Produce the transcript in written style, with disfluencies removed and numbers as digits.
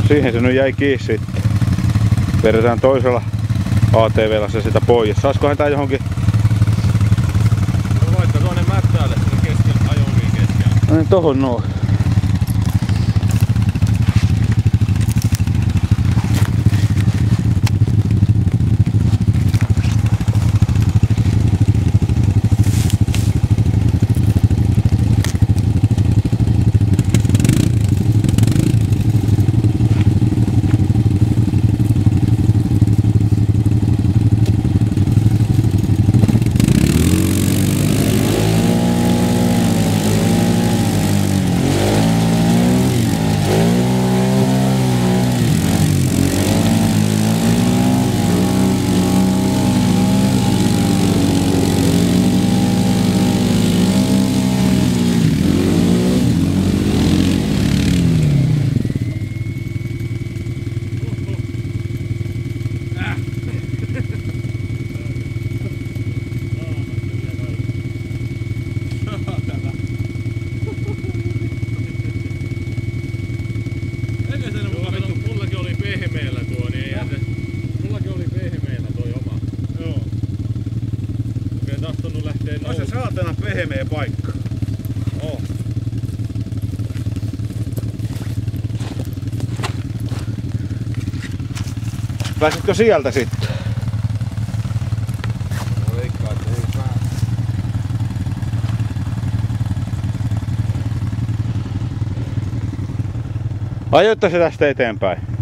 siihen se nyt jäi kiinni sitten. Vedetään toisella ATV:llä se sitä pois. Saiskohan tää johonkin? No vaikka tuonne mättäälle sinne kesken ajoviin keskellä. No niin tohon noin. On se saatana pehmeä paikka. Oh. Pääsitkö sieltä sitten? No veikkaa, että ei pääse. Ajoitte se tästä eteenpäin?